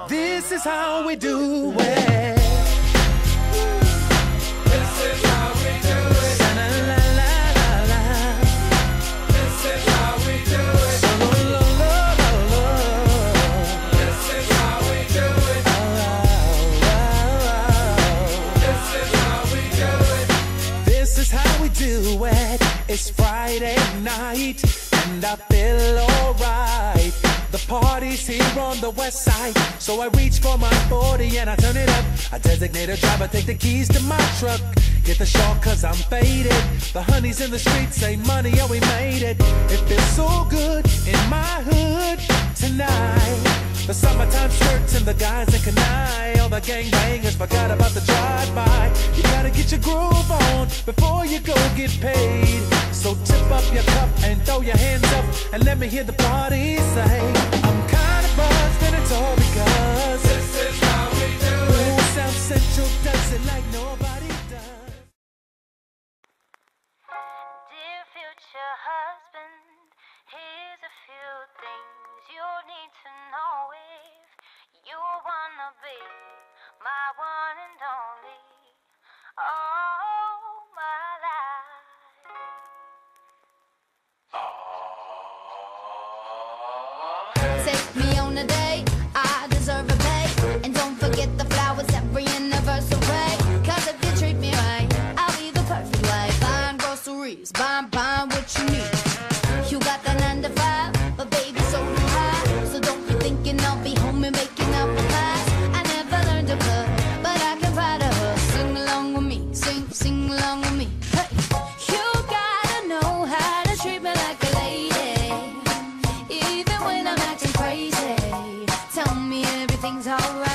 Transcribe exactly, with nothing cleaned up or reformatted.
This is how we do it. This is how we do it. La, la, la, la, la. This is how we do it. So, lo, lo, lo, lo, lo. This is how we do it. Oh, oh, oh. This is how we do it. This is how we do it. It's Friday night and I feel alright. The party's here on the west side, so I reach for my forty and I turn it up. I designate a driver, take the keys to my truck. Get the short cause I'm faded. The honeys in the streets say money, oh we made it. It feels so good in my hood tonight. The summertime skirts and the guys in Kanai. All the gangbangers forgot about the drive-by. You gotta get your groove on before you go get paid. So tip up your cup and throw your hands up and let me hear the party say, I'm kinda buzzed and it's all because This is how we do it. Ooh, South Central does it like nobody does. Dear future husband, here's a few things you need to know if you wanna be my one and only all my life. Take me on a date, I deserve a pay. And don't forget the flowers every anniversary. Cause if you treat me right, I'll be the perfect wife. Buying groceries, buying, buying what you need. You got the nine to five, but baby so do I. So don't be thinking I'll be home and making out with pies. I never learned to cook, but I can ride a horse. Sing along with me, sing, sing along with me. Hey, you gotta know how to treat me like a lady, even when I'm acting crazy. Tell me everything's alright.